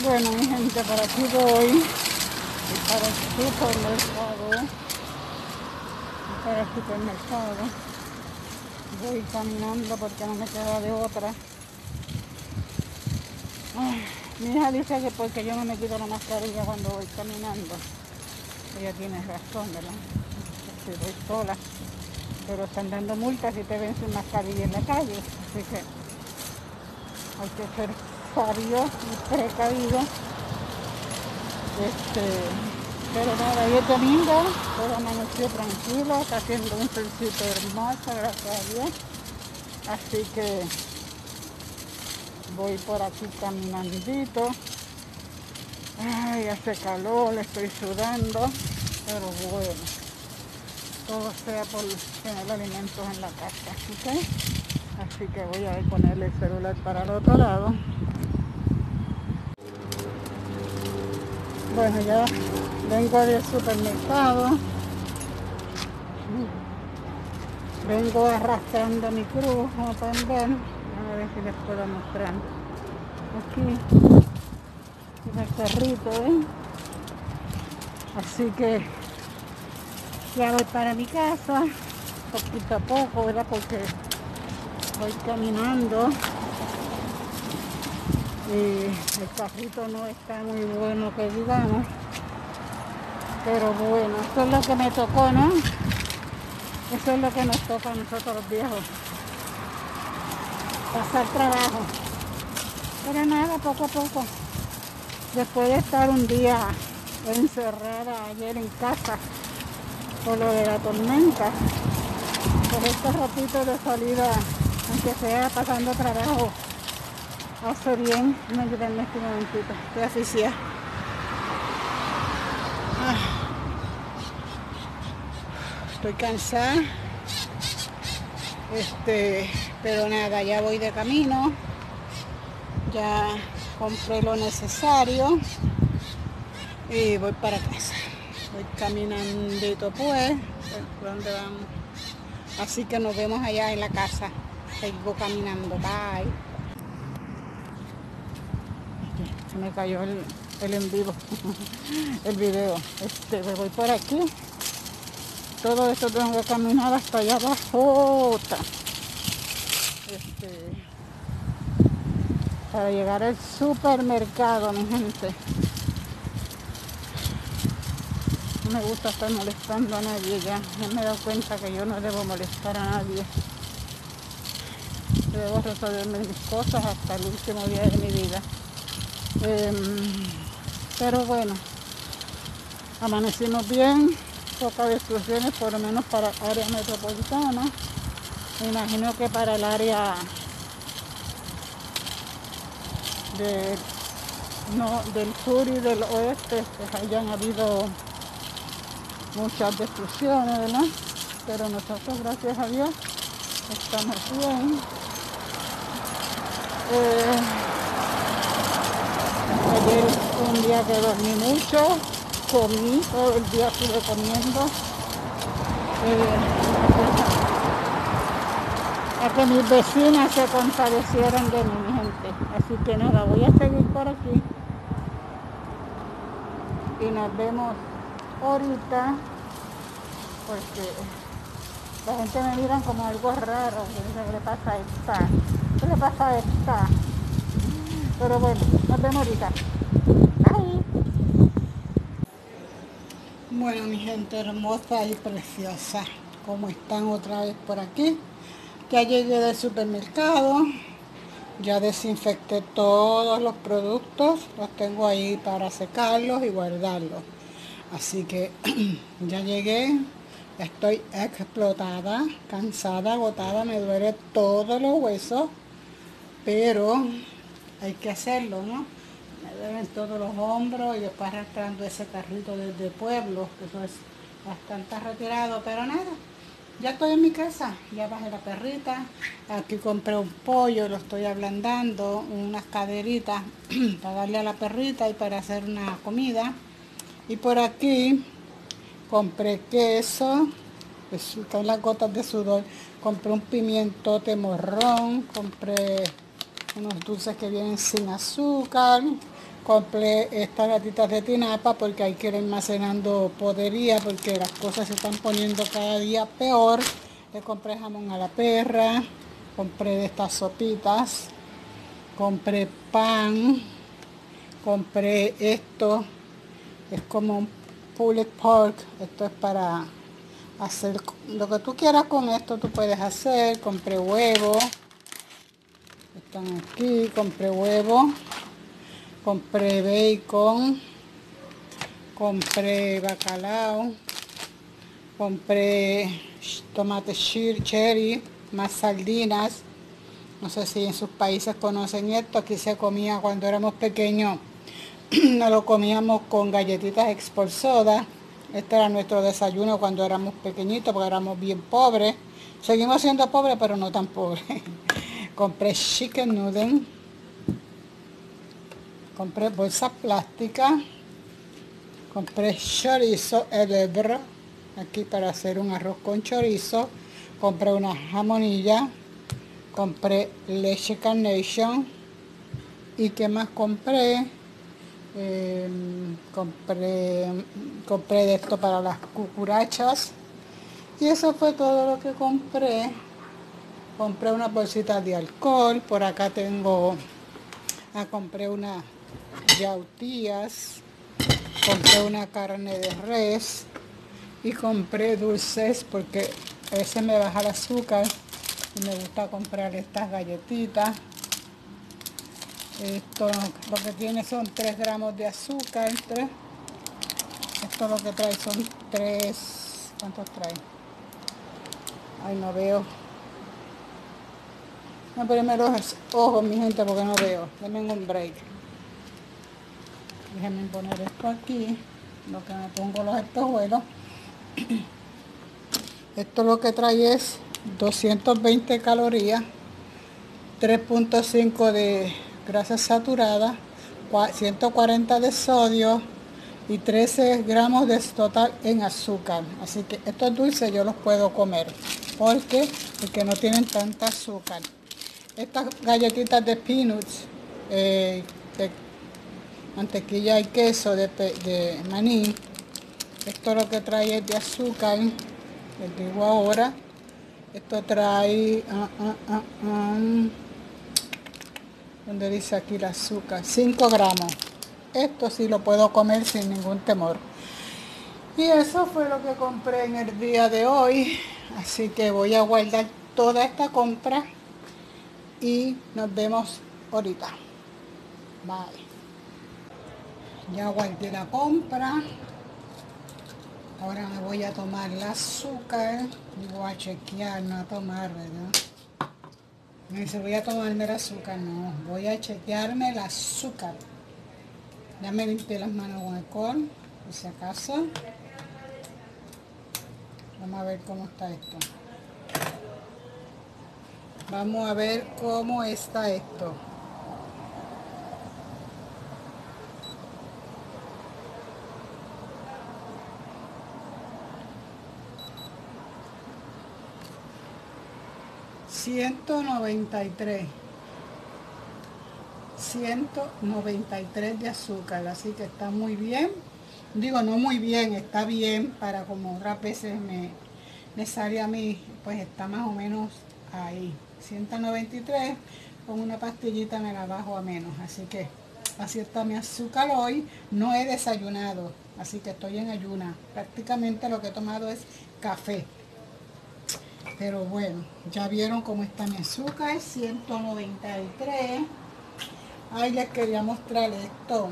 Bueno, mi gente, para aquí voy. Y para el supermercado. Y para el supermercado. Voy caminando porque no me queda de otra. Ay, mi hija dice que porque yo no me quito la mascarilla cuando voy caminando. Ella tiene razón, ¿verdad? Si voy sola. Pero están dando multas si te ven sin mascarilla en la calle. Así que hay que ser sabio y precavido. Pero nada, hoy es domingo, todo amaneció tranquilo, está haciendo un solcito hermoso, gracias a Dios. Así que voy por aquí caminandito. Ay, hace calor, estoy sudando, pero bueno, todo sea por tener alimentos en la casa, ¿ok? Así que voy a ponerle el celular para el otro lado. Bueno, ya vengo del supermercado. Vengo arrastrando mi cruz, como pueden ver. A ver si les puedo mostrar. Aquí, el carrito, ¿ven? Así que ya voy para mi casa, poquito a poco, ¿verdad? Porque voy caminando. Y el carrito no está muy bueno, que digamos. Pero bueno, eso es lo que me tocó, ¿no? Eso es lo que nos toca a nosotros los viejos. Pasar trabajo. Pero nada, poco a poco. Después de estar un día encerrada ayer en casa por lo de la tormenta, por estos ratitos de salida, aunque sea pasando trabajo, hace bien. Me ayuden este momentito, estoy asfixiada. Estoy cansada. Pero nada, ya voy de camino. Ya compré lo necesario y voy para casa. Voy caminandito pues. ¿Por dónde vamos? Así que nos vemos allá en la casa. Sigo caminando. Bye. Se me cayó el en vivo. El video. Me voy por aquí. Todo esto tengo que caminar hasta allá abajo. Para llegar al supermercado, mi gente. No me gusta estar molestando a nadie ya. Ya me he dado cuenta que yo no debo molestar a nadie. Debo resolverme mis cosas hasta el último día de mi vida. Pero bueno, amanecimos bien. Pocas destrucciones, por lo menos para el área metropolitana. Me imagino que para el área del sur y del oeste pues hayan habido muchas destrucciones, ¿verdad? Pero nosotros, gracias a Dios, estamos bien. Ayer fue un día que dormí mucho, comí, todo el día estuve comiendo. A que mis vecinas se compadecieran de mí, mi gente. Así que nada, voy a seguir por aquí. Y nos vemos ahorita, porque la gente me mira como algo raro. ¿Qué le pasa a esta? ¿Qué le pasa a esta? Pero bueno, nos vemos ahorita. Bye. Bueno, mi gente hermosa y preciosa, ¿cómo están otra vez por aquí? Ya llegué del supermercado, ya desinfecté todos los productos, los tengo ahí para secarlos y guardarlos. Así que ya llegué, estoy explotada, cansada, agotada, me duele todos los huesos, pero hay que hacerlo, ¿no? Me duelen todos los hombros y después arrastrando ese carrito desde pueblo, que eso es bastante retirado, pero nada. Ya estoy en mi casa, ya bajé la perrita, aquí compré un pollo, lo estoy ablandando, unas caderitas para darle a la perrita y para hacer una comida. Y por aquí compré queso, están las gotas de sudor, compré un pimientote morrón, compré unos dulces que vienen sin azúcar, Compré estas latitas de tinapa porque hay que ir almacenando podería porque las cosas se están poniendo cada día peor. Le compré jamón a la perra, compré de estas sopitas, compré pan, compré esto, es como un pulled pork, esto es para hacer lo que tú quieras con esto, tú puedes hacer. Compré huevo, están aquí, compré huevo, compré bacon, compré bacalao, compré tomate cherry, más sardinas. No sé si en sus países conocen esto, aquí se comía cuando éramos pequeños, nos lo comíamos con galletitas Export Soda. Este era nuestro desayuno cuando éramos pequeñitos, porque éramos bien pobres. Seguimos siendo pobres, pero no tan pobres. Compré chicken noodle, compré bolsas plásticas, compré chorizo Hebra, aquí para hacer un arroz con chorizo. Compré una jamonilla, compré leche Carnation. ¿Y qué más compré? Compré de esto para las cucarachas. Y eso fue todo lo que compré. Compré unas bolsitas de alcohol. Por acá tengo, compré unas yautías. Compré una carne de res. Y compré dulces porque a veces me baja el azúcar. Y me gusta comprar estas galletitas. Esto lo que tiene son 3 gramos de azúcar. Esto lo que trae son 3. ¿Cuántos trae? Ay, no veo. No, primero los ojos, mi gente, porque no veo. Denme un break. Déjenme poner esto aquí. Lo que me pongo los espejuelos. Esto lo que trae es 220 calorías, 3.5 de grasas saturadas, 140 de sodio y 13 gramos de total en azúcar. Así que estos dulces yo los puedo comer porque no tienen tanta azúcar. Estas galletitas de peanuts, de mantequilla y queso de maní, esto lo que trae es de azúcar, les digo ahora. Esto trae, donde dice aquí el azúcar, 5 gramos. Esto sí lo puedo comer sin ningún temor. Y eso fue lo que compré en el día de hoy. Así que voy a guardar toda esta compra y nos vemos ahorita. Bye. Ya guardé la compra. Ahora me voy a tomar el azúcar. Y voy a chequear, no a tomar, ¿verdad? Me dice, voy a tomarme el azúcar. No, voy a chequearme el azúcar. Ya me limpié las manos con alcohol, por si acaso. Vamos a ver cómo está esto. Vamos a ver cómo está esto. $193 de azúcar, así que está muy bien. Digo, no muy bien, está bien para como otras veces me sale a mí, pues está más o menos ahí. 193, con una pastillita me la bajo a menos, así que así está mi azúcar hoy. No he desayunado, así que estoy en ayuna. Prácticamente lo que he tomado es café. Pero bueno, ya vieron cómo está mi azúcar, 193. Ay, les quería mostrar esto.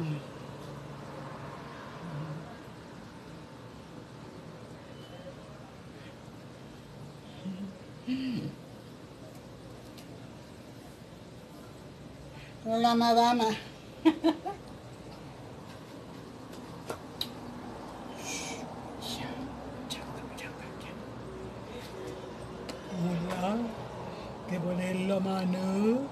Hola, madama. Hola, que poner la mano.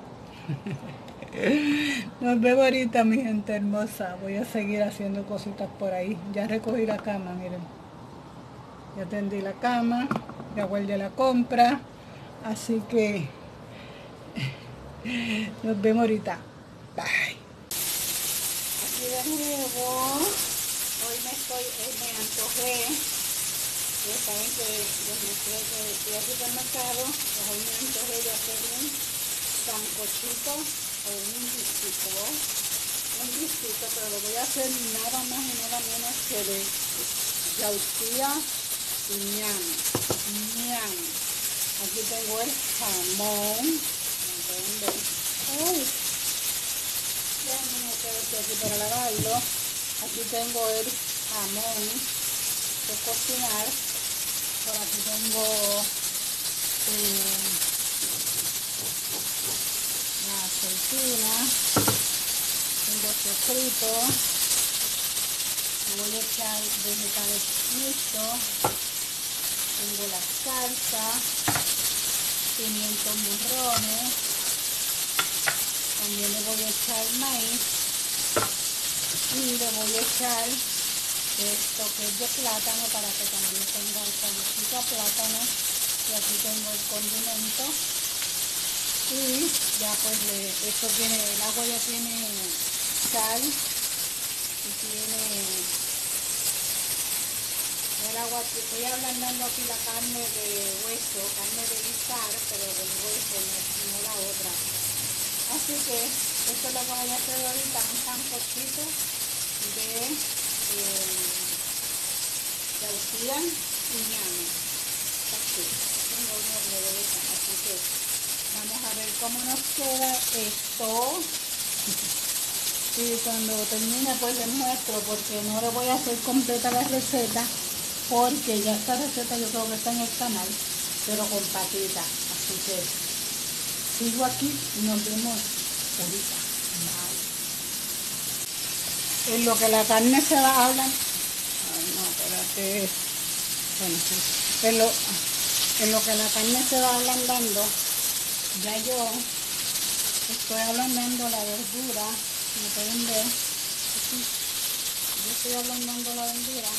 Nos vemos ahorita, mi gente hermosa. Voy a seguir haciendo cositas por ahí. Ya recogí la cama, miren. Ya tendí la cama, ya guardé la compra. Así que nos vemos ahorita. Bye. de nuevo. Hoy me antojé. Ya saben que desde que fui al supermercado, pues hoy me antojé de hacer un sancochito o un guisito. Un guisito, pero lo voy a hacer nada más y nada menos que de yautía y ñame. Ñame. Aquí tengo el jamón. Como pueden ver. Uy, déjenme meter esto aquí para lavarlo. Aquí tengo el jamón de cocinar. Por aquí tengo la aceituna. Tengo sofrito. Le voy a echar vegetales mixtos. Tengo la salsa, pimientos morrones, también le voy a echar maíz y le voy a echar esto que es de plátano para que también tenga el saborcito a plátano. Y aquí tengo el condimento y ya pues esto tiene, el agua ya tiene sal y tiene el agua. Estoy ablandando aquí la carne de hueso, carne de guisar, pero del hueso, no la otra. Así que esto lo voy a hacer ahorita, un sancochito de yautía y ñame. Así, tengo uno de esa, así que vamos a ver cómo nos queda esto. Y cuando termine pues les muestro, porque no le voy a hacer completa la receta, porque ya esta receta yo creo que está en el canal, pero con patitas. Así que sigo aquí y nos vemos ahorita. Bye. En lo que la carne se va hablando. Ay, no, espérate. Bueno, sí. En lo que la carne se va ablandando, ya yo estoy ablandando la verdura. Como pueden ver, aquí yo estoy ablandando la verdura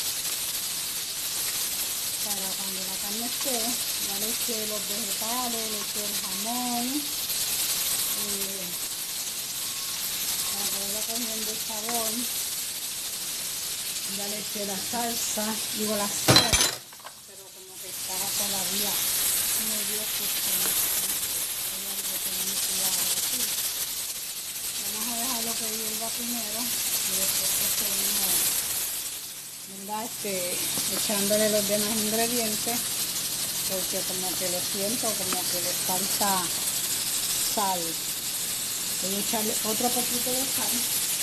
para cuando la carne esté, ya le eché los vegetales, le eché el jamón, para que vaya cogiendo el sabor. Ya le eché la salsa, digo la sal, pero como que estaba todavía medio cocida. Hay algo que no me cuidado aquí. Vamos a dejarlo que hierva primero y después que seguimos, ¿verdad? Echándole los demás ingredientes, porque como que lo siento como que le falta sal. Voy a echarle otro poquito de sal.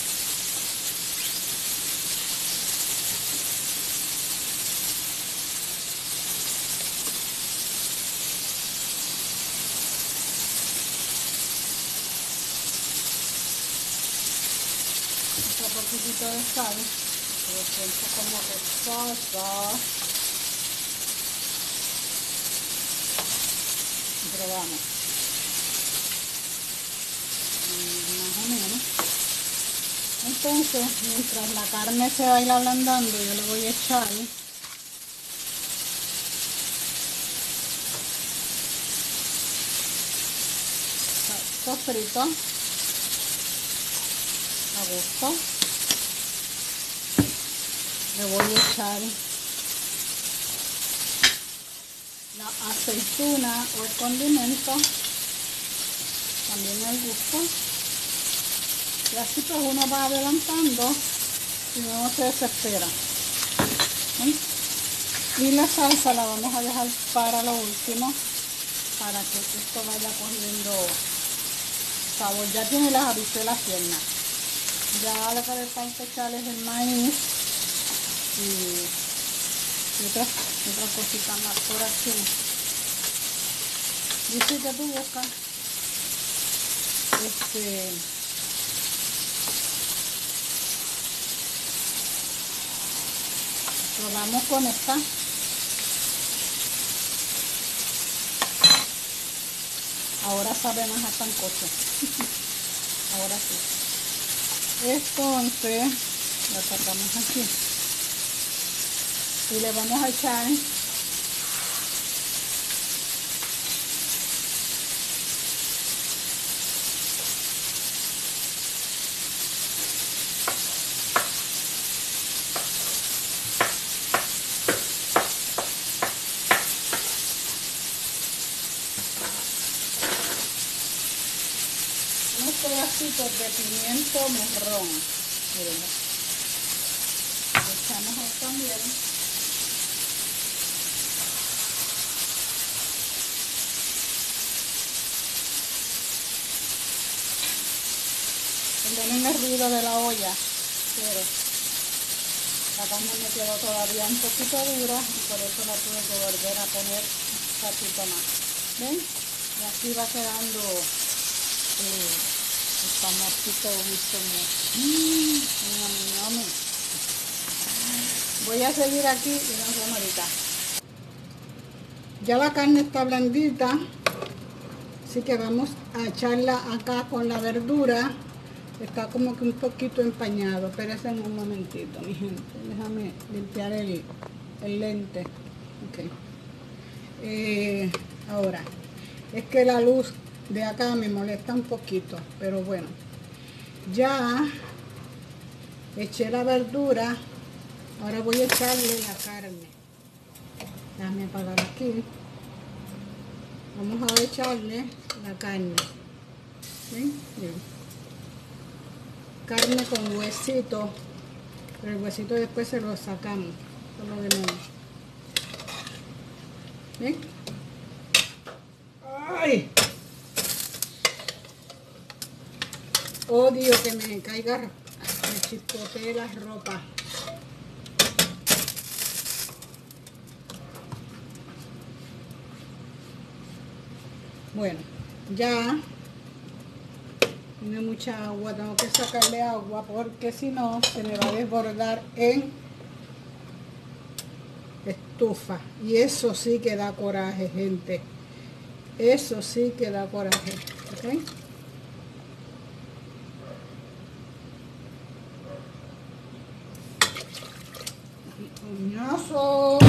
Otro poquitito de sal. Lo siento como que salsa. Y probamos. Más o menos. Entonces, mientras la carne se va a ir ablandando, yo le voy a echar sofrito a gusto. Le voy a echar la aceituna o el condimento, también al gusto. Y así pues uno va adelantando y no se desespera. Y la salsa la vamos a dejar para lo último, para que esto vaya cogiendo sabor. Ya tiene las habichuelas tiernas. Ya lo que le falta echarles el maíz y otras cositas más por aquí. Dice que tú buscas probamos con esta. Ahora sabe más a sancocho. Ahora sí. Entonces la sacamos aquí y le vamos a echar pedacitos de pimiento morrón. Miren, le echamos ahí también. Perdonen el ruido de la olla, pero la carne me quedó todavía un poquito dura y por eso la tuve que volver a poner un ratito más. ¿Ven? Y así va quedando el famosito guiso mío. Voy a seguir aquí y nos vemos ahorita. Ya la carne está blandita, así que vamos a echarla acá con la verdura. Está como que un poquito empañado, espérense un momentito, mi gente. Déjame limpiar el lente. Okay. Ahora, es que la luz de acá me molesta un poquito, pero bueno. Ya eché la verdura, ahora voy a echarle la carne. Déjame apagar aquí. Vamos a echarle la carne. ¿Ven? Bien. Carne con huesito, pero el huesito después se lo sacamos, por lo de menos. ¿Ven? ¡Ay! Odio que me caiga, me chispotee la ropa. Bueno, ya tiene mucha agua, tengo que sacarle agua porque si no se me va a desbordar en estufa. Y eso sí que da coraje, gente. Eso sí que da coraje. ¿Ok? ¡Coñazo!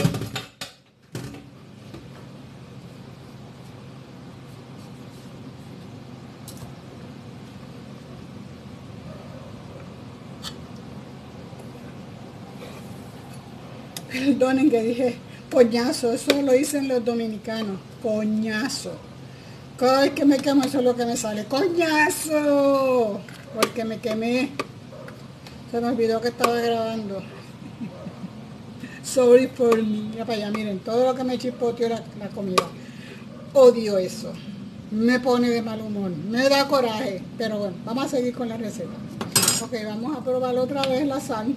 Perdonen que dije coñazo, eso lo dicen los dominicanos, coñazo. Cada vez que me quemo eso es lo que me sale, coñazo, porque me quemé. Se me olvidó que estaba grabando. Sorry for me. Ya para allá, miren, todo lo que me chispoteó la comida. Odio eso. Me pone de mal humor, me da coraje. Pero bueno, vamos a seguir con la receta. Ok, vamos a probar otra vez la sal.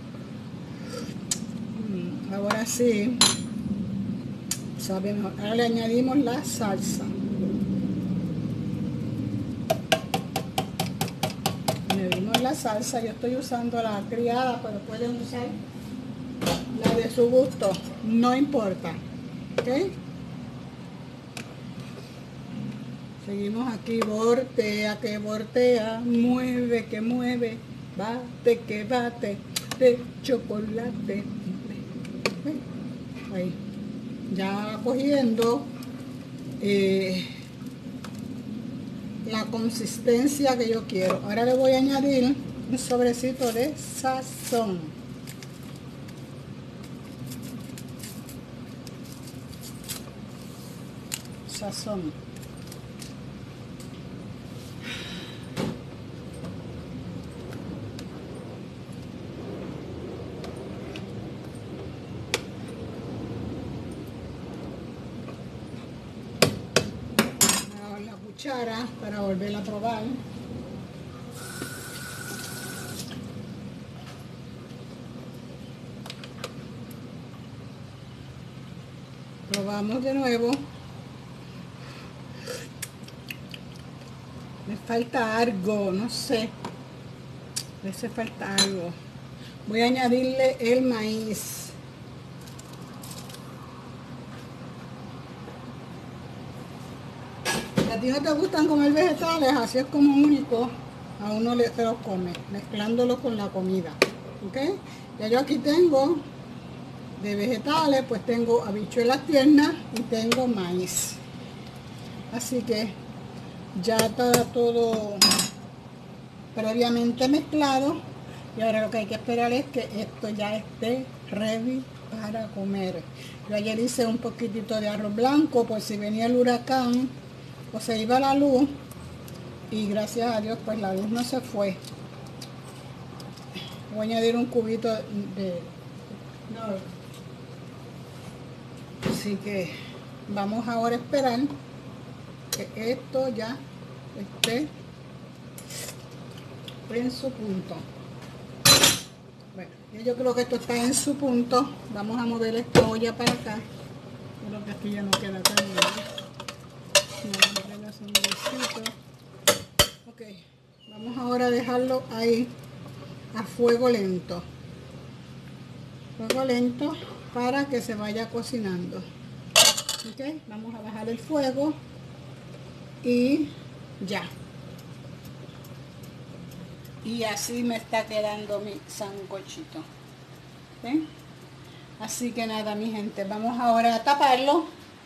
Ahora sí, sabe mejor. Ahora le añadimos la salsa. Añadimos la salsa. Yo estoy usando la criada, pero pueden usar la de su gusto. No importa. ¿Ok? Seguimos aquí. Voltea, que voltea. Mueve, que mueve. Bate, que bate. De chocolate. Ahí. Ya cogiendo la consistencia que yo quiero. Ahora le voy a añadir un sobrecito de sazón. Sazón. Para volver a probar. Probamos de nuevo. Me falta algo, no sé. Me hace falta algo. Voy a añadirle el maíz. A ti no te gustan comer vegetales, así es como único a uno se los come, mezclándolo con la comida. ¿Ok? Ya yo aquí tengo de vegetales, pues tengo habichuelas tiernas y tengo maíz. Así que ya está todo previamente mezclado y ahora lo que hay que esperar es que esto ya esté ready para comer. Yo ayer hice un poquitito de arroz blanco por si venía el huracán o se iba la luz, y gracias a Dios pues la luz no se fue. Voy a añadir un cubito de no. Así que vamos ahora a esperar que esto ya esté en su punto. Bueno, yo creo que esto está en su punto. Vamos a mover esta olla para acá. Creo que aquí ya no queda tan bien. Ok, vamos ahora a dejarlo ahí a fuego lento. Fuego lento para que se vaya cocinando. Ok, vamos a bajar el fuego y ya. Y así me está quedando mi sancochito. ¿Ven? Así que nada, mi gente, vamos ahora a taparlo.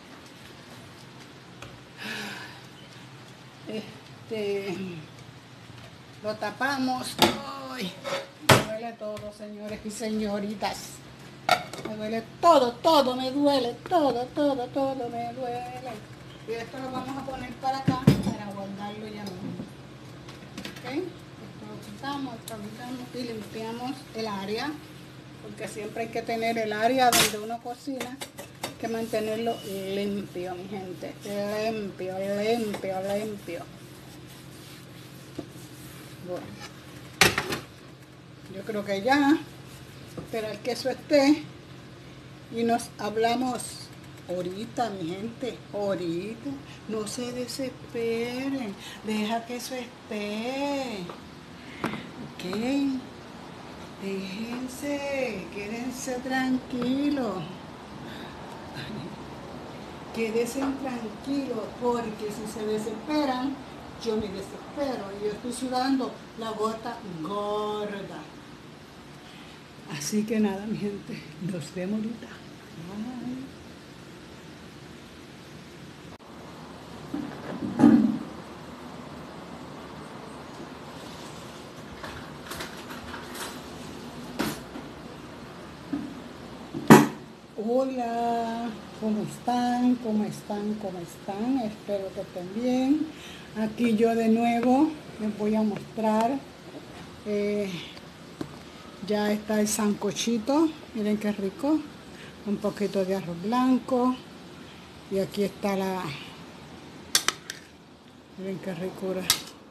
Lo tapamos. ¡Ay! Me duele todo, señores y señoritas. Me duele todo, todo me duele, todo me duele. Y esto lo vamos a poner para acá para guardarlo ya mismo. ¿Ok? Esto lo quitamos y limpiamos el área, porque siempre hay que tener el área donde uno cocina, hay que mantenerlo limpio, mi gente. Limpio, limpio, limpio. Bueno, yo creo que ya, esperar que eso esté y nos hablamos ahorita, mi gente, ahorita. No se desesperen, deja que eso esté. Ok, déjense, quédense tranquilos. Quédense tranquilos, porque si se desesperan, yo me desespero y yo estoy sudando la gota gorda. Así que nada, mi gente, nos vemos ahorita. Bye. Hola, ¿cómo están? ¿Cómo están? ¿Cómo están? Espero que estén bien. Aquí yo de nuevo les voy a mostrar. Ya está el sancochito, miren qué rico. Un poquito de arroz blanco. Y aquí está la... Miren qué ricura.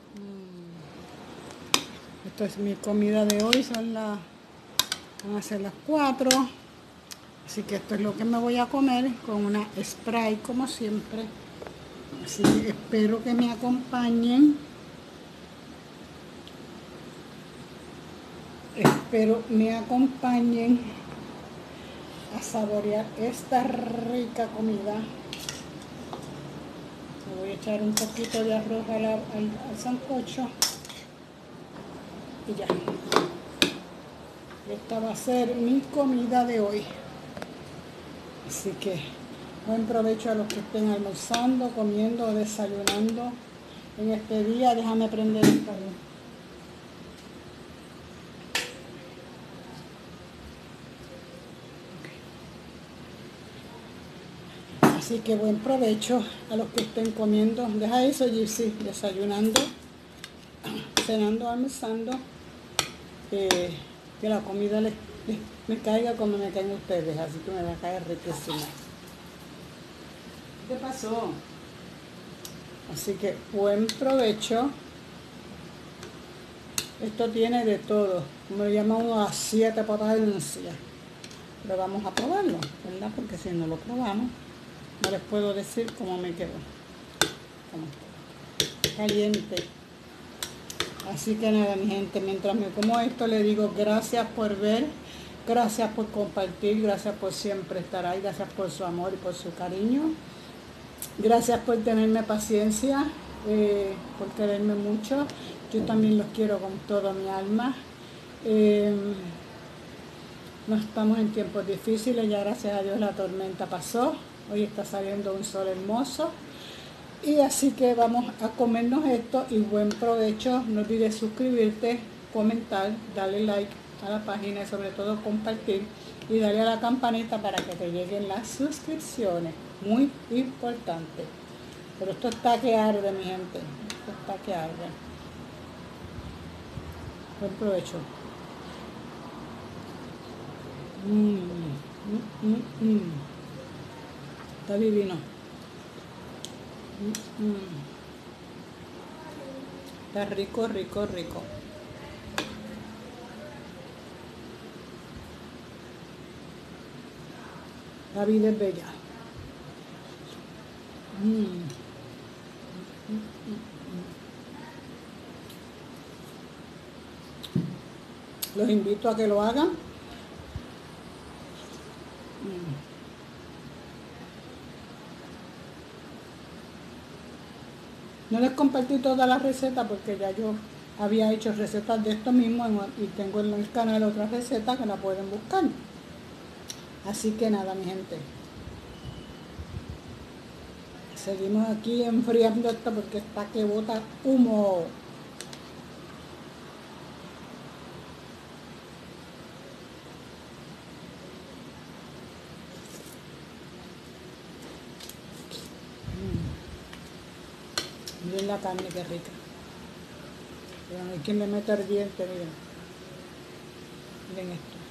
Esto es mi comida de hoy, van a ser las 4. Así que esto es lo que me voy a comer con una Sprite como siempre. Así que espero que me acompañen. Espero me acompañen a saborear esta rica comida. Me voy a echar un poquito de arroz al sancocho. Y ya. Esta va a ser mi comida de hoy. Así que buen provecho a los que estén almorzando, comiendo o desayunando en este día. Déjame prender el calor. Así que buen provecho a los que estén comiendo. Deja eso, Gypsy, desayunando, cenando, almorzando. Que la comida me caiga como me caen ustedes, así que me va a caer riquísima. ¿Qué pasó? Así que buen provecho. Esto tiene de todo, como le llama uno a 7 potencias. Pero vamos a probarlo, ¿verdad? Porque si no lo probamos, no les puedo decir cómo me quedó. Caliente. Así que nada, mi gente, mientras me como esto, le digo gracias por ver, gracias por compartir, gracias por siempre estar ahí, gracias por su amor y por su cariño. Gracias por tenerme paciencia, por quererme mucho. Yo también los quiero con toda mi alma. No estamos en tiempos difíciles, ya gracias a Dios la tormenta pasó. Hoy está saliendo un sol hermoso. Y así que vamos a comernos esto y buen provecho. No olvides suscribirte, comentar, darle like a la página y sobre todo compartir y darle a la campanita para que te lleguen las suscripciones. Muy importante. Pero esto está que arde, mi gente. esto está que arde. Buen provecho. Está divino. Está rico, rico, rico. La vida es bella. Los invito a que lo hagan. No les compartí toda la receta porque ya yo había hecho recetas de esto mismo y tengo en el canal otras recetas que la pueden buscar. Así que nada, mi gente. Seguimos aquí enfriando esto porque está que bota humo. Miren la carne, que rica. Pero hay quien le mete el diente, miren. Miren esto.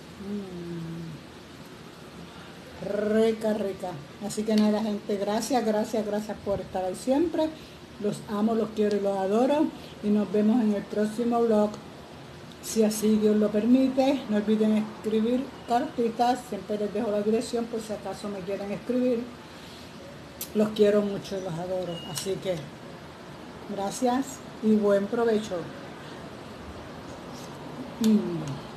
Rica, rica. Así que nada, gente, gracias por estar ahí siempre. Los amo, los quiero y los adoro. Y nos vemos en el próximo vlog, si así Dios lo permite. No olviden escribir cartitas. Siempre les dejo la dirección por si acaso me quieren escribir. Los quiero mucho y los adoro. Así que gracias y buen provecho.